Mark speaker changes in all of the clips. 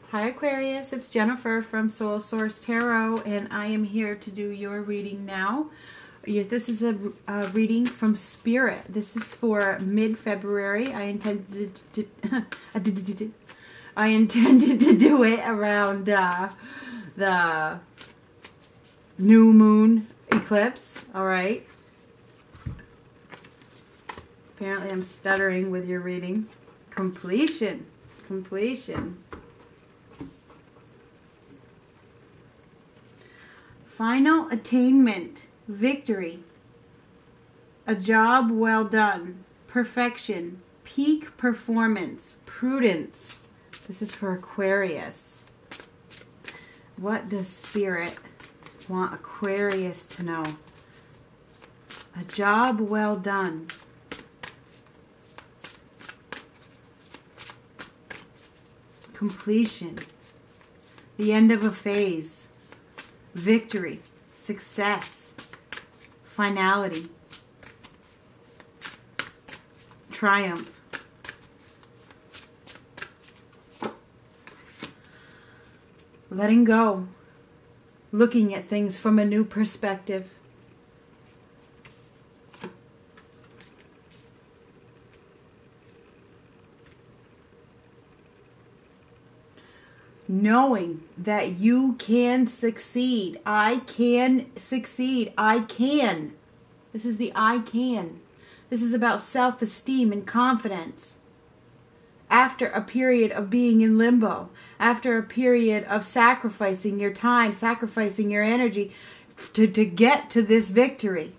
Speaker 1: Hi Aquarius, it's Jennifer from Soul Source Tarot, and I am here to do your reading now. This is a reading from Spirit. This is for mid-February. I intended to do it around the new moon eclipse. All right. Apparently I'm stuttering with your reading. Completion. Final attainment, victory, a job well done, perfection, peak performance, prudence. This is for Aquarius. What does Spirit want Aquarius to know? A job well done. Completion. The end of a phase. Victory, success, finality, triumph. Letting go, looking at things from a new perspective. Knowing that you can succeed. I can succeed. I can. This is the I can. This is about self-esteem and confidence. After a period of being in limbo, after a period of sacrificing your time, sacrificing your energy to get to this victory,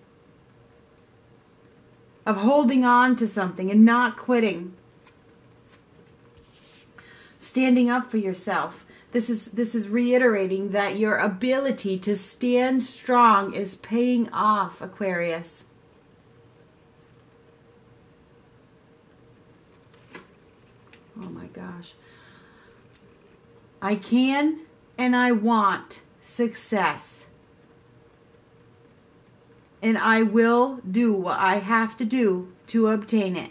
Speaker 1: of holding on to something and not quitting. Standing up for yourself. This is reiterating that your ability to stand strong is paying off, Aquarius. Oh my gosh. I can and I want success. And I will do what I have to do to obtain it.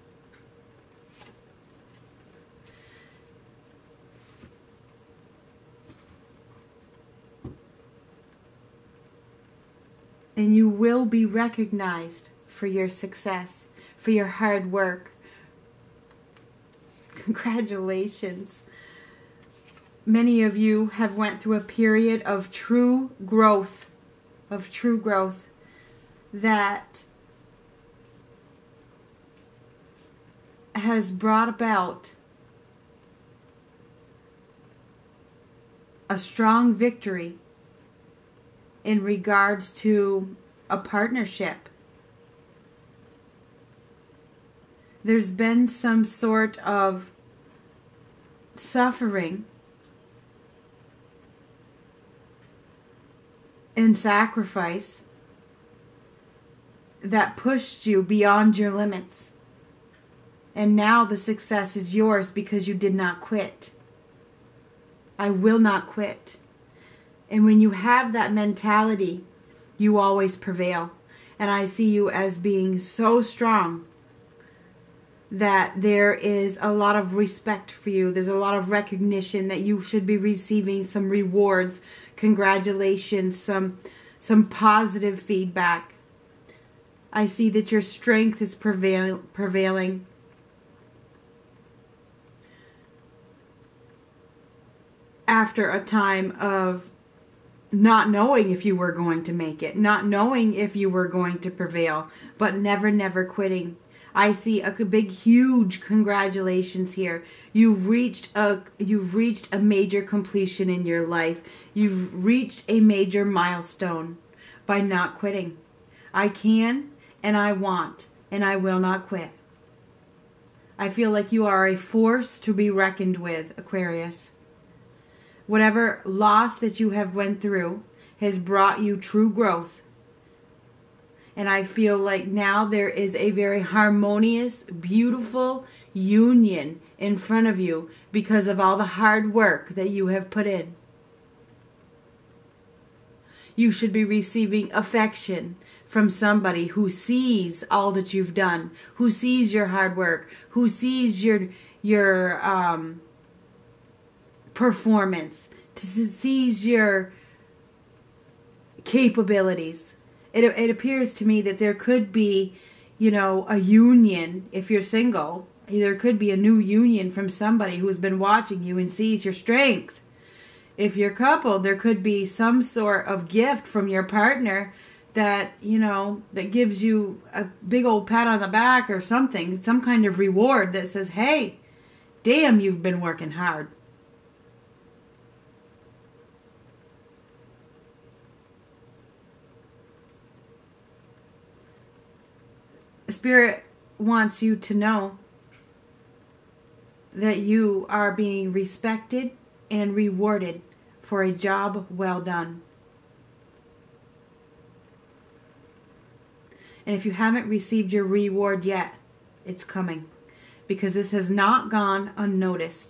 Speaker 1: And you will be recognized for your success, for your hard work. Congratulations. Many of you have went through a period of true growth, that has brought about a strong victory in regards to a partnership. There's been some sort of suffering and sacrifice that pushed you beyond your limits. And now the success is yours because you did not quit. I will not quit. And when you have that mentality, you always prevail. And I see you as being so strong that there is a lot of respect for you. There's a lot of recognition that you should be receiving some rewards, congratulations, some positive feedback. I see that your strength is prevailing. After a time of not knowing if you were going to make it, not knowing if you were going to prevail, but never quitting. I see a big, huge congratulations here. You've reached a major completion in your life. You've reached a major milestone by not quitting. I can and I want and I will not quit. I feel like you are a force to be reckoned with, Aquarius. Whatever loss that you have went through has brought you true growth. And I feel like now there is a very harmonious, beautiful union in front of you because of all the hard work that you have put in. You should be receiving affection from somebody who sees all that you've done, who sees your hard work, who sees your performance, sees your capabilities. It appears to me that there could be, a union if you're single. There could be a new union from somebody who's been watching you and sees your strength. If you're coupled, there could be some sort of gift from your partner that, that gives you a big old pat on the back or something, some kind of reward that says, hey, damn, you've been working hard. Spirit wants you to know that you are being respected and rewarded for a job well done. And if you haven't received your reward yet, it's coming, because this has not gone unnoticed.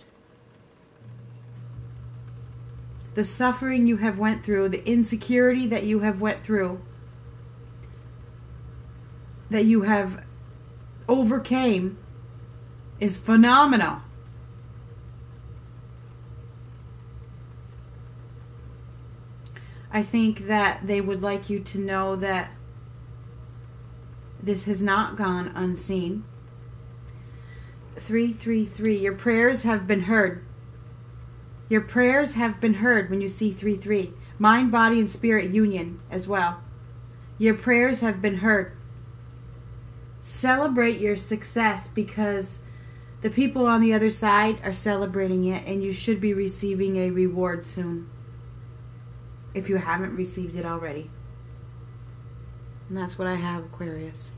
Speaker 1: The suffering you have went through, the insecurity that you have went through, that you have overcame, is phenomenal. I think that they would like you to know that this has not gone unseen. 333. Your prayers have been heard. Your prayers have been heard when you see 33. Mind, body, and spirit union as well. Your prayers have been heard. Celebrate your success, because the people on the other side are celebrating it, and you should be receiving a reward soon, if you haven't received it already. And that's what I have, Aquarius.